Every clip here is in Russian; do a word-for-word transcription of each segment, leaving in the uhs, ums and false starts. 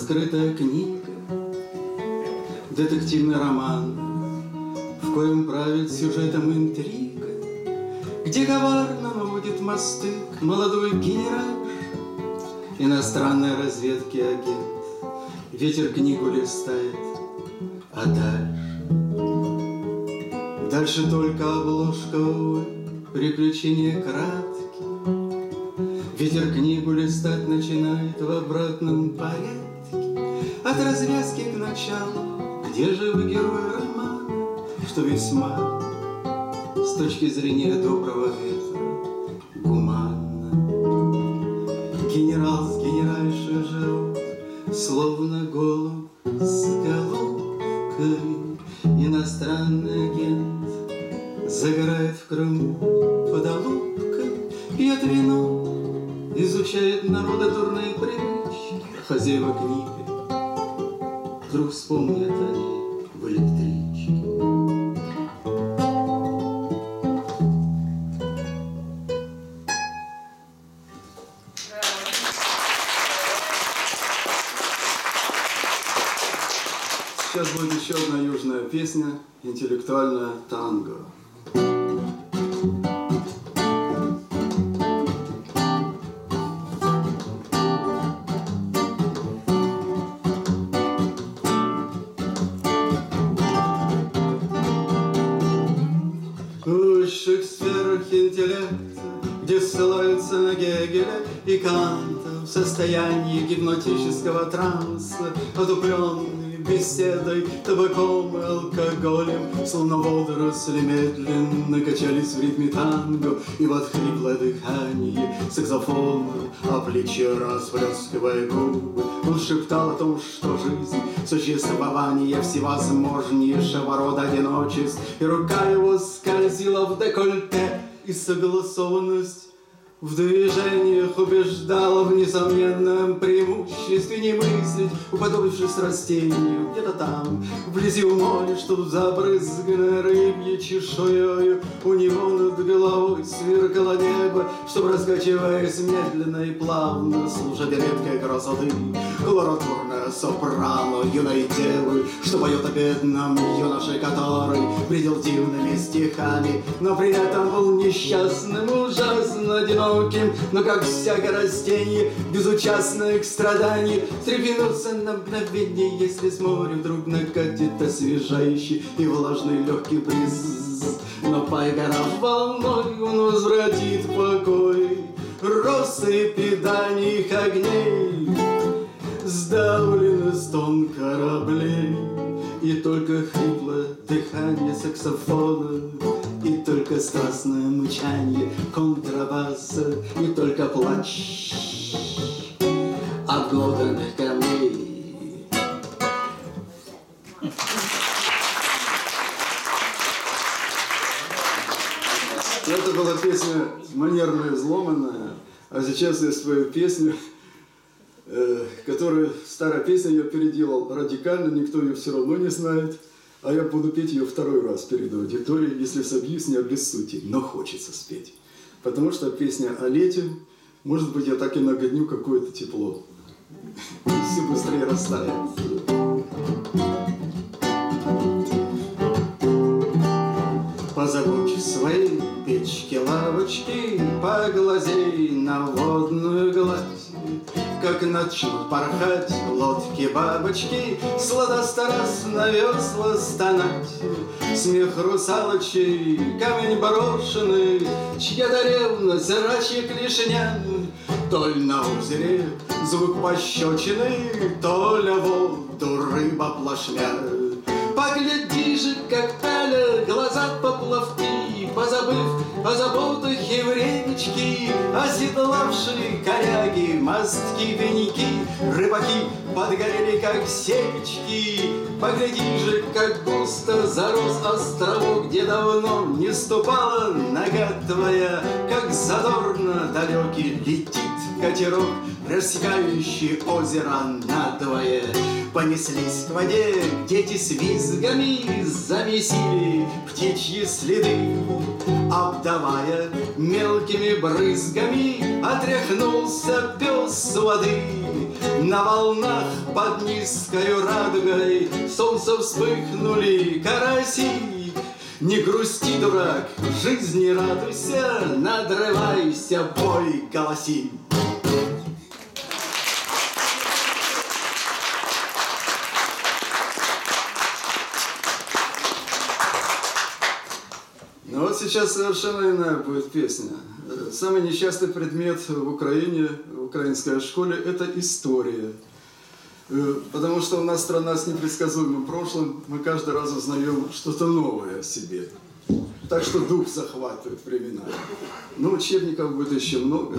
раскрытая книга, детективный роман, в коем правит сюжетом интрига, где коварно наводит мосты молодой генерал, иностранной разведки агент. Ветер книгу листает, а дальше, дальше только обложка, увы, приключения краткие. Ветер книгу листать начинает в обратном порядке, от развязки к началу, где же вы герой романа, что весьма, с точки зрения доброго ветра, гуманно. Генерал с генеральшей живут, словно голубь с голубкой. Иностранный агент загорает в Крыму под олубкой, пьет вино, изучает народа дурные привычки. Хозяева книги вдруг вспомнят о ней в электричке. Сейчас будет еще одна южная песня, интеллектуальная танго. В Шекспирах интеллекта, где ссылаются на Гегеля и Канта, в состоянии гипнотического транса, отупленный беседой, табаком и алкоголем, словно водоросли медленно качались в ритме танго, и под хриплое дыхание саксофона, а плечо расплескивая губы, он шептал о том, что жизнь — существование всевозможнейшего рода одиночеств, и рука его скользила в декольте, и согласованность в движениях убеждала в несомненном преимуществе не мыслить, уподобившись растению где-то там, вблизи у моря, что забрызганное рыбьей чешуёю, у него над головой сверкало небо, чтобы, раскачиваясь медленно и плавно, слушать редкой красоты колоратурное сопрано юной девы, что поет о бедном юноше, который бредил дивными стихами, но при этом был несчастным, ужасно одиноким. Но как всякое растение, безучастное к страданию, встрепенуться на мгновение, если с моря вдруг накатит освежающий и влажный легкий бриз. Но поиграв волной, он возвратит покой россыпи дальних огней, сдавленный стон кораблей, и только хриплое дыхание саксофона, и только страстное мычание контрабаса, и только плач обглоданных камней. Это была песня манерная, взломанная, а сейчас я свою песню, э, которую, старая песня, я переделал радикально, никто ее все равно не знает. А я буду петь ее второй раз перед аудиторией, если собьюсь, не обессудьте, но хочется спеть. Потому что песня о лете, может быть, я так и нагоню какое-то тепло. И все быстрее растает. Позабудь свои печки-лавочки, поглазей на водную гладь, как начнут порхать лодки-бабочки, сладострастно весла стонать. Смех русалочей, камень брошенный, чья-то ревность, рачья клешня, то ли на озере звук пощечины, то ли воду рыба плашмя. Погляди же, как пялят глаза поплавки, позабыв о заботах и времечки, оседлавшие коряги, мостки, пеньки, рыбаки подгорели, как семечки. Погляди же, как густо зарос островок, где давно не ступала нога твоя, как задорно далекий летит катерок, рассекающий озеро надвое. Понеслись к воде дети с визгами, замесили птичьи следы, обдавая мелкими брызгами, отряхнулся пес с воды. На волнах под низкою радугой солнца вспыхнули караси. Не грусти, дурак, жизни радуйся, надрывайся, бой, голоси. Ну вот сейчас совершенно иная будет песня. Самый несчастный предмет в Украине, в украинской школе, это история. Потому что у нас страна с непредсказуемым прошлым, мы каждый раз узнаем что-то новое о себе. Так что дух захватывает времена. Но учебников будет еще много.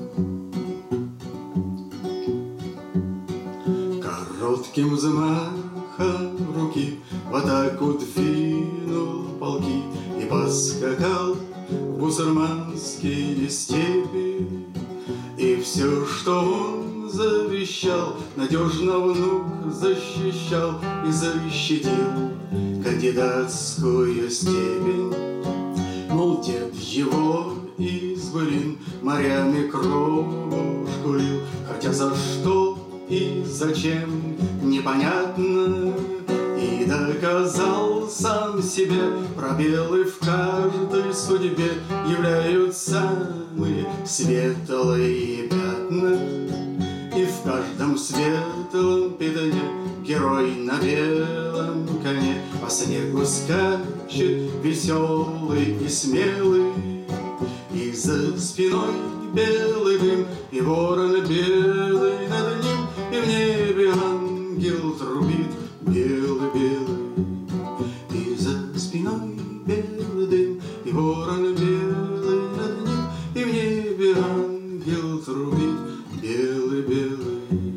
Коротким взмахом руки в атаку двинул полки и поскакал в бусурманские степи. И все, что он завещал, надежно внук защищал и защитил кандидатскую степень. Мол, дед его из былин морями кровушку лил, хотя за что и зачем непонятно. И доказал сам себе, пробелы в каждой судьбе являются самые светлые пятна. И в каждом светлом пятне герой на белом коне по снегу скачет веселый и смелый. И за спиной белый дым, и ворон белый над ним, и в небе ангел трубит белый-белый. И за спиной белый дым, и ворон белый над ним, и в небе ангел трубит белый-белый.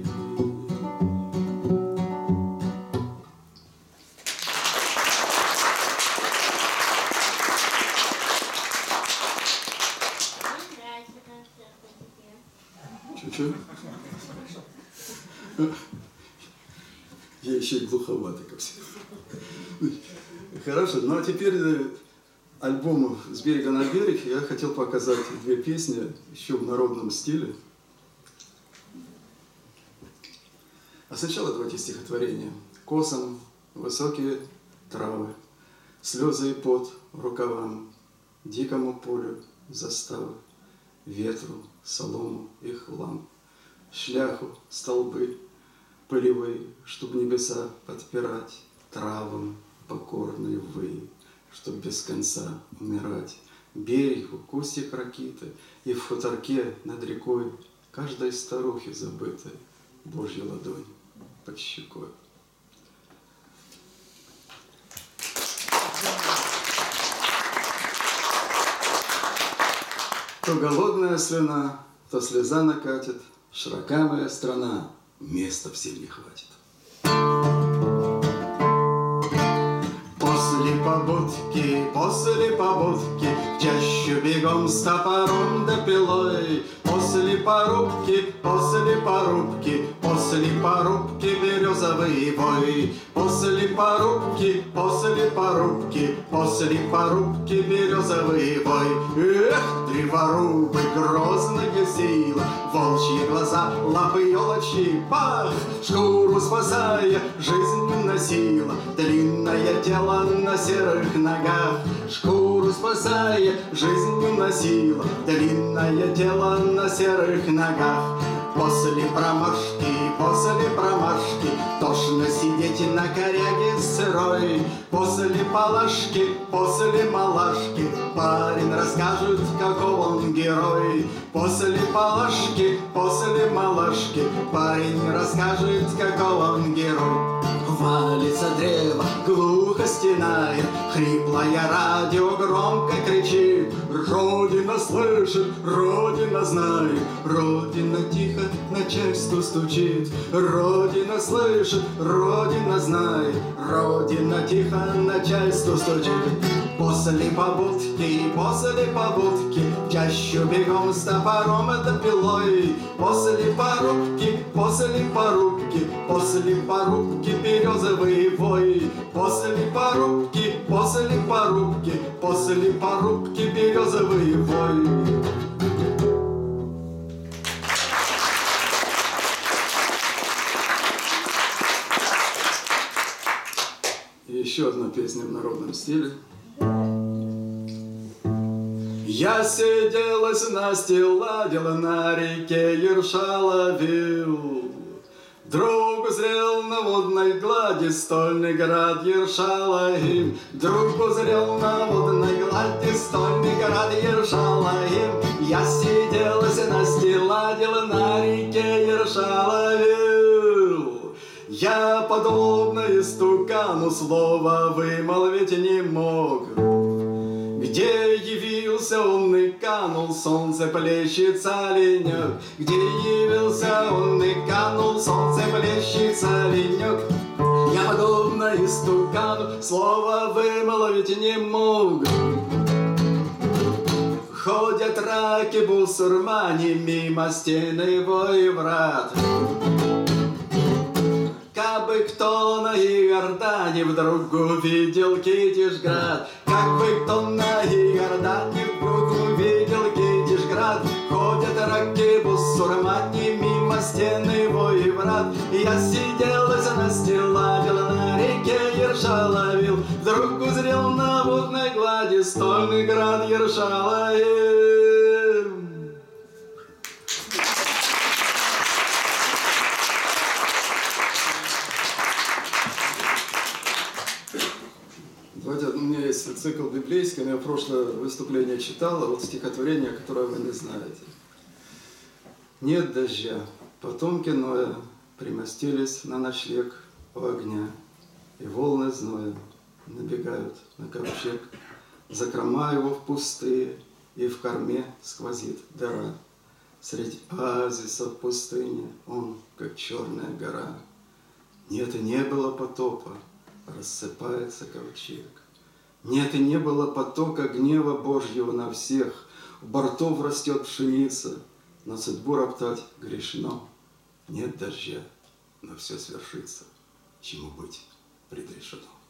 Чё-чё? Я еще и глуховатый, как всегда. Хорошо, ну а теперь альбом «С берега на берег» я хотел показать две песни еще в народном стиле. А сначала давайте стихотворение. Косом высокие травы, слезы и пот рукавам, дикому полю заставы, ветру, солому и хлам, шляху, столбы полевые, чтоб небеса подпирать, травам покорные вы, чтоб без конца умирать. Берегу, кустик ракиты, и в хуторке над рекой каждой старухи забытой Божья ладонь под щекой. То голодная слюна, то слеза накатит, широка моя страна, места всем не хватит. После побудки, после побудки, в чащу бегом с топором да пилой. После порубки, после порубки, после порубки березовый вой. После порубки, после порубки, после порубки березовый вой. Эх, древорубы, грозная сила, волчьи глаза, лапы елочи, пах! Шкуру спасая, жизнь носила, длинное тело на серых ногах. Шкуру спасая, жизнь носила, длинное тело на серых ногах. После промашки, после промашки, тошно сидеть на коряге сырой. После палашки, после малашки, парень расскажет, каков он герой. После палашки, после малашки, парень расскажет, каков он герой. Валится древо, глухо стенает, хриплое радио громко кричит. Родина слышит, Родина знает, Родина тихо начальству стучит. Родина слышит, Родина знает, Родина тихо начальству стучит. После побудки, после побудки, в чащу бегом с топором да пилой. После порубки, после порубки, после порубки березовый вой. После порубки, после порубки, после порубки березовый вой. еще одна песня в народном стиле. Я сиделась, настила на реке, ерша ловил. Друг узрел на водной глади стольный град Ершалаим. Друг узрел на водной глади стольный град Ершалаим. Я сиделась, настила на реке, ерша ловил. Я, подобно истукану, слова вымолвить не мог. Где явился он и канул, солнце плещется ленек. Где явился он и канул, солнце плещется ленек. Я, подобно истукану, слова вымолвить не мог. Ходят раки бусурмане мимо стен его и врат. Кабы кто на Иордане вдруг увидел Китежград, как бы кто на Иордане вдруг увидел Китежград, ходят раки бусурмане мимо стен его и врат. Я сиделась, настилала на реке, ерша ловил, вдруг узрел на водной глади стольный град Ершалаим. Давайте, у меня есть цикл библейский, но я прошлое выступление читал, а вот стихотворение, которое вы не знаете. Нет дождя, потомки Ноя примостились на ночлег у огня, и волны зноя набегают на ковчег, закрома его в пустые, и в корме сквозит дыра. Средь оазисов пустыни он, как черная гора. Нет, и не было потопа, рассыпается ковчег. Нет, и не было потока гнева Божьего на всех. У бортов растет пшеница, но судьбу роптать грешно. Нет дождя, но все свершится, чему быть предрешено.